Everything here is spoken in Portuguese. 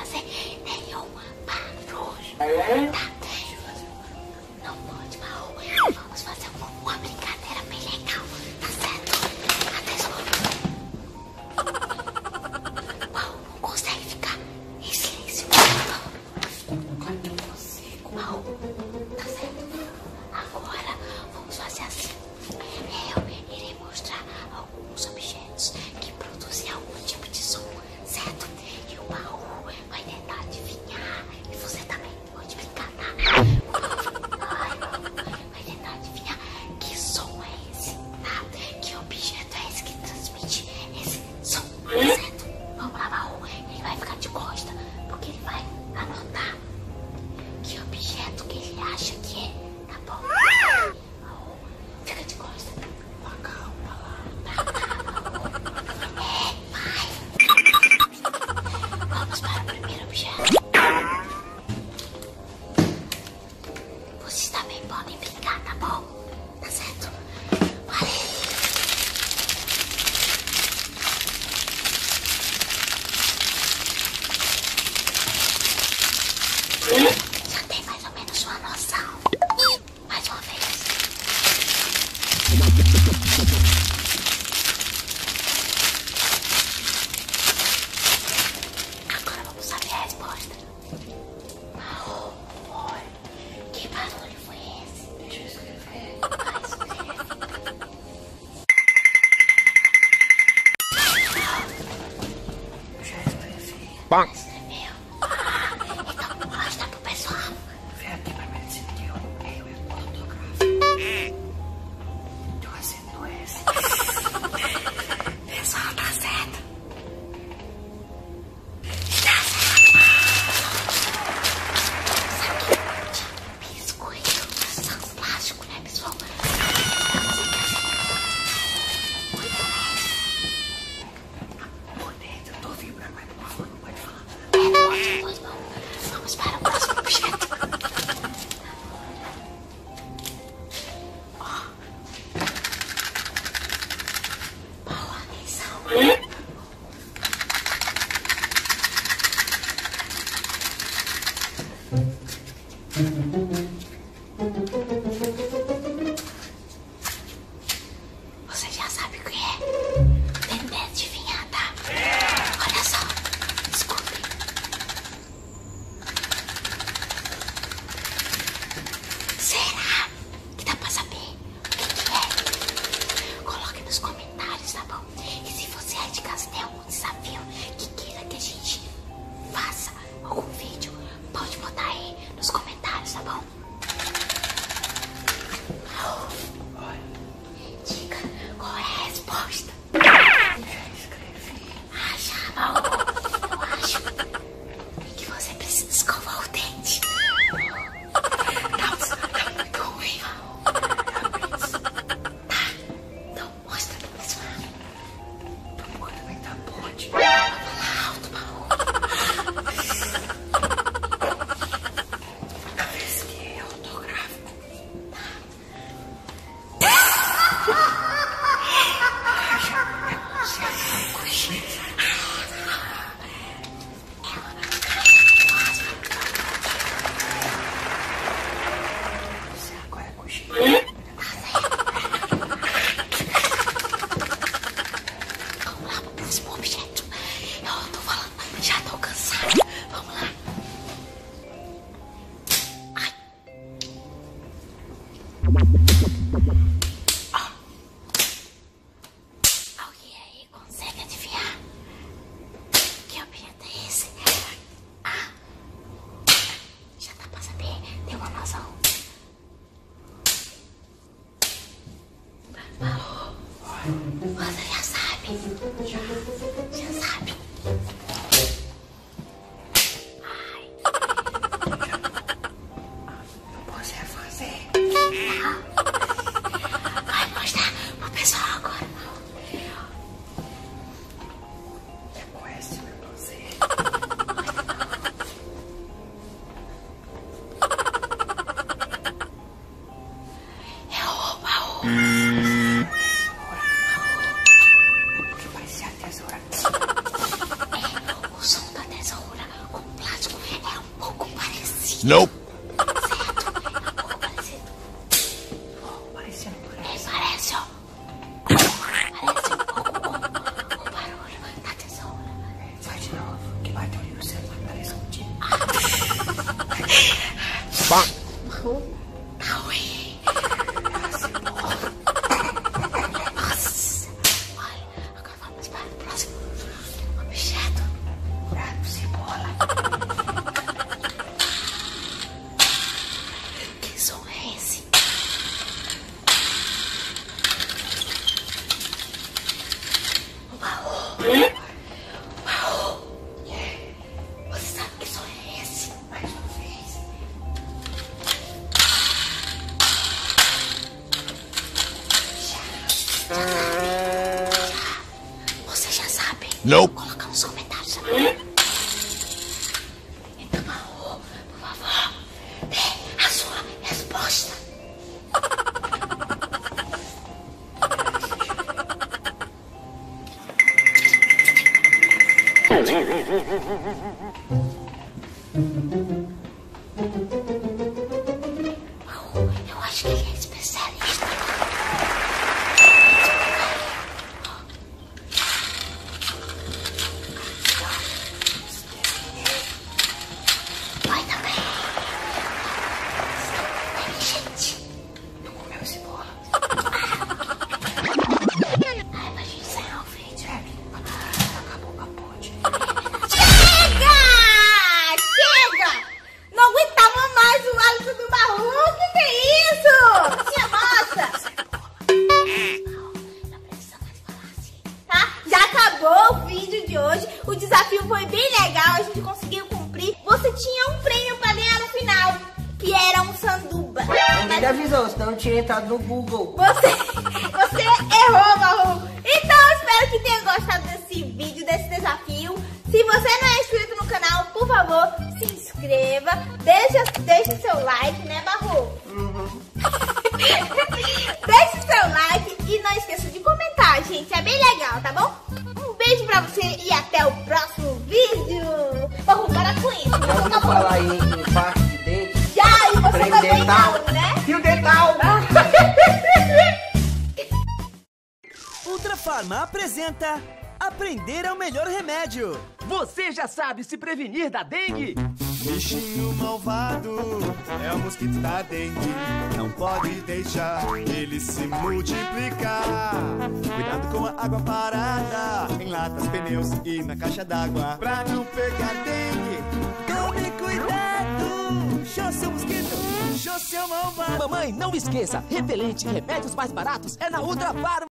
fazer nenhum barulho. Tá? Não pode, Maú. Vamos fazer uma brincadeira bem legal. Tá certo? Atenção. Maú não consegue ficar em silêncio. Claro que eu consigo. Maú, tá certo? Agora vamos fazer assim. Eu irei mostrar alguns objetos que produzem algum tipo de som, certo? E o Maú vai tentar adivinhar. E você também pode brincar, tá? Vai tentar adivinhar que som é esse, tá? Que objeto é esse que transmite esse som, certo? Vamos lá, Maú. Ele vai ficar de costa, porque ele vai anotar que objeto que ele acha que é, tá bom? Maú, fica de costa. Calma lá. Vai. Vamos para o primeiro objeto. Vocês também podem brincar, tá bom? Tá certo? Valeu. Já tem mais ou menos uma noção. Mais uma vez. Agora vamos saber a resposta. Maú, oi. Que barulho foi esse? Deixa eu escrever. Vai, escreve. Eu já escrevi. Escreveu? Então mostra pro pessoal. Vem aqui pra mim dizer que eu ortográfico. Tô fazendo esse. Pessoal, tá certo. Tá certo. Isso aqui de biscoito. São plástico, né, pessoal? Por dentro eu tô vibrando, mas por favor, não pode falar. Pode, vamos para o próximo objeto. Ó. Boa atenção. Você já sabe o que é? Tenta adivinhar, tá? Olha só, escutem. Será que dá pra saber o que é? Coloque nos comentários, tá bom? E se você aí de casa tem algum desafio que queira que a gente faça algum vídeo, pode botar aí nos comentários, tá bom? Diga qual é a resposta. Já escrevi. Já, Maú. Eu acho que você precisa escovar o dente. Tá muito ruim, Maú. Tá, então mostra pro pessoal. Tô morrendo, vai dar ponte. Fala alto, Maú. Talvez que é ortográfico. Vamos lá pro próximo objeto. Eu tô falando, já tô cansada. Vamos lá. Ai. Ó. Alguém aí consegue adivinhar que objeto é esse? Ah, já dá pra saber, tem uma noção. Maú, você já sabe? Já sabe? Ai. Eu posso refazer? Nope. Parece, ó. Parece um pouco o barulho. Dá atenção. Vai de novo, que bateu ali no celular, parece um tiro. Tá ruim. Nossa. Olha, agora vamos para o próximo objeto. Prato, cebola. Que som é esse? O baú. Você sabe que som é esse? Mais uma vez. Você já sabe? Nope. Vou colocar uns comentários. Então, Baú, por favor, dê a sua resposta. Baú, eu acho que ele é especialista. Vai também. Gente, Não comeu cebola. ai, pra gente encerrar o vídeo. Acabou a ponte. Chega! Chega! Não aguentava mais o hálito do baú. Que é isso? Minha moça! Não precisa mais falar assim. Tá? Já acabou o vídeo de hoje. O desafio foi bem legal. A gente conseguiu cumprir. Você tinha um prêmio pra ganhar no final, que era um sanduba. Ninguém avisou, senão eu tinha entrado no Google. Você errou, Baú. Então, espero que tenha gostado desse vídeo, desse desafio. Se você não é inscrito no canal, por favor, se inscreva. Deixe seu like, né, Baú? Deixe seu like e não esqueça de comentar, gente. É bem legal, tá bom? Um beijo pra você e até o próximo vídeo. Baú, para com isso. Já ouviu falar aí em parte de dente? Já, e você Creme também dental. não, né? Fio dental. Ultrafarma apresenta Aprender é o melhor remédio. Você já sabe se prevenir da dengue? Bichinho malvado é o mosquito da dengue. Não pode deixar ele se multiplicar. Cuidado com a água parada em latas, pneus e na caixa d'água, pra não pegar dengue. Tome cuidado! Show seu mosquito! Show seu malvado! Mamãe, não esqueça, repelente e remédios mais baratos é na Ultrafarma.